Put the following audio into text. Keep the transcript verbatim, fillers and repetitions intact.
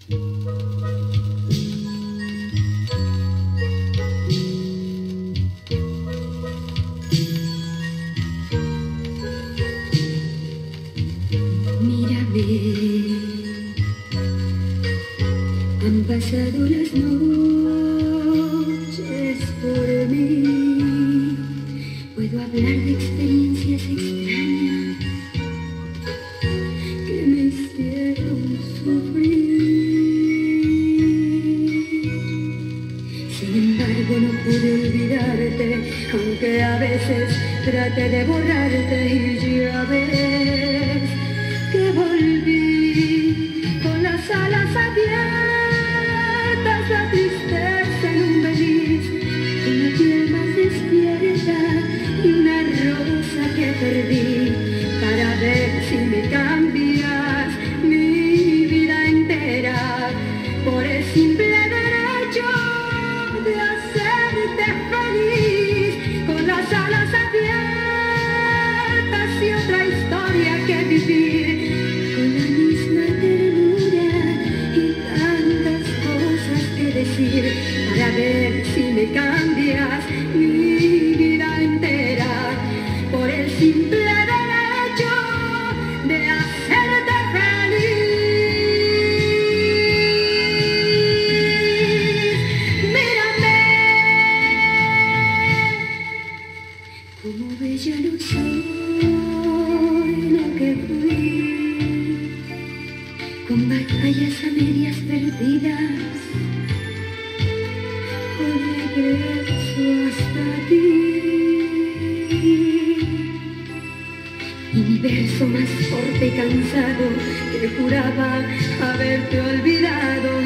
Han pasado las noches por mí. Puedo hablar de experiencias extrañas que me hicieron sufrir. Sin embargo, no pude olvidarte, aunque a veces traté de borrarte, y ya ves que volví con las alas abiertas, la tristeza en un beliz, una piel más despierta y una rosa que perdí, para ver si me cambias mi vida entera por el simple derecho de hacerte feliz. Con las alas abiertas y otra historia que vivir, con la misma ternura y tantas cosas que decir, para ver si me cambias mi vida entera por el simple derecho de hacerte feliz. Mírame, como bella no soy lo que fui, con batallas a medias perdidas, hoy regreso hasta ti. Y mi verso más fuerte y cansado, que juraba haberte olvidado,